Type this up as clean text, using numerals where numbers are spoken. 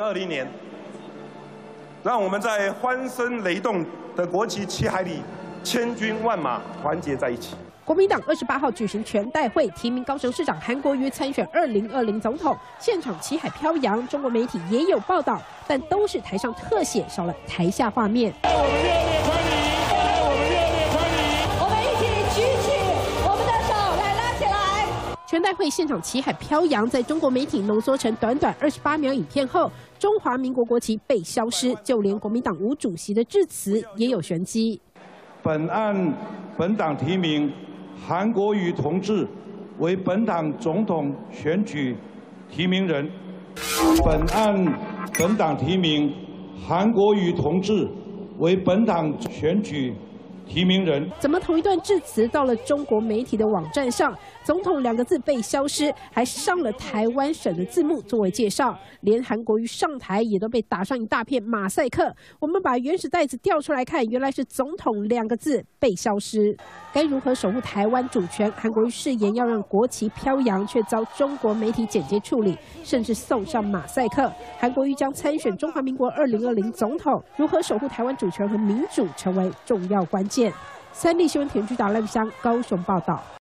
2020年，让我们在欢声雷动的国旗旗海里，千军万马团结在一起。 国民党28号举行全代会，提名高雄市长韩国瑜参选2020总统，现场旗海飘扬。中国媒体也有报道，但都是台上特写，少了台下画面。我们热烈欢迎，我们热烈欢迎，我们一起举起我们的手来拉起来。全代会现场旗海飘扬，在中国媒体浓缩成短短28秒影片后，中华民国国旗被消失，就连国民党吴主席的致辞也有玄机。 本案本党提名 韩国瑜同志为本党总统选举提名人。本案本党提名韩国瑜同志为本党选举提名人。 怎么同一段致辞到了中国媒体的网站上，总统2个字被消失，还上了台湾省的字幕作为介绍，连韩国瑜上台也都被打上一大片马赛克。我们把原始袋子调出来看，原来是总统2个字被消失。该如何守护台湾主权？韩国瑜誓言要让国旗飘扬，却遭中国媒体简洁处理，甚至送上马赛克。韩国瑜将参选中华民国2020总统，如何守护台湾主权和民主，成为重要关键。3立新闻田居达赖香高雄报道。